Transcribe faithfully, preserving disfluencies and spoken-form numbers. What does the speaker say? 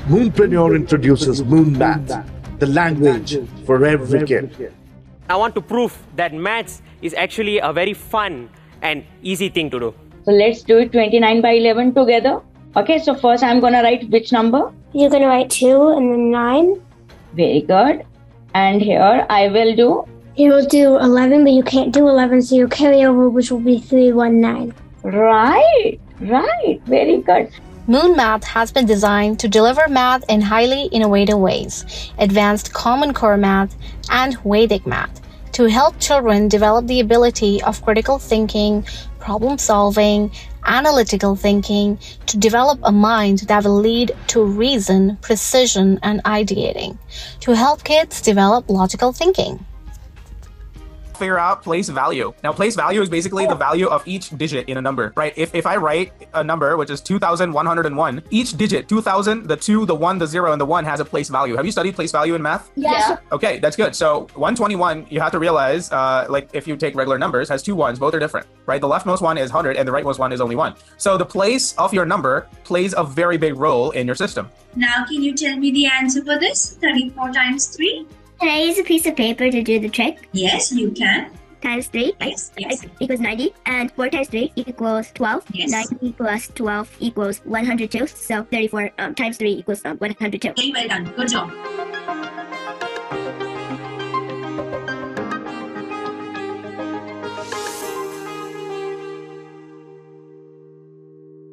Moonpreneur introduces Moon Math, the language for every kid. I want to prove that maths is actually a very fun and easy thing to do. So let's do it twenty-nine by eleven together. Okay, so first I'm going to write which number? You're going to write two and then nine. Very good. And here I will do? You will do eleven, but you can't do eleven, so you carry over, which will be three one nine. Right, right. Very good. Moon Math has been designed to deliver math in highly innovative ways, advanced Common Core math, and Vedic math, to help children develop the ability of critical thinking, problem solving, analytical thinking, to develop a mind that will lead to reason, precision, and ideating, to help kids develop logical thinking. Figure out place value. Now, place value is basically the value of each digit in a number, right? If if I write a number, which is two thousand one hundred one, each digit, two thousand, the two, the one, the zero, and the one has a place value. Have you studied place value in math? Yes. Okay, that's good. So one twenty-one, you have to realize, uh, like if you take regular numbers, has two ones, both are different, right? The leftmost one is one hundred and the rightmost one is only one. So the place of your number plays a very big role in your system. Now, can you tell me the answer for this? thirty-four times three? Can I use a piece of paper to do the trick? Yes, you can. Times three Yes, yes. equals ninety, and four times three equals twelve. Yes. ninety plus twelve equals one hundred two, so thirty-four um, times three equals um, one hundred two. Very well done. Good job.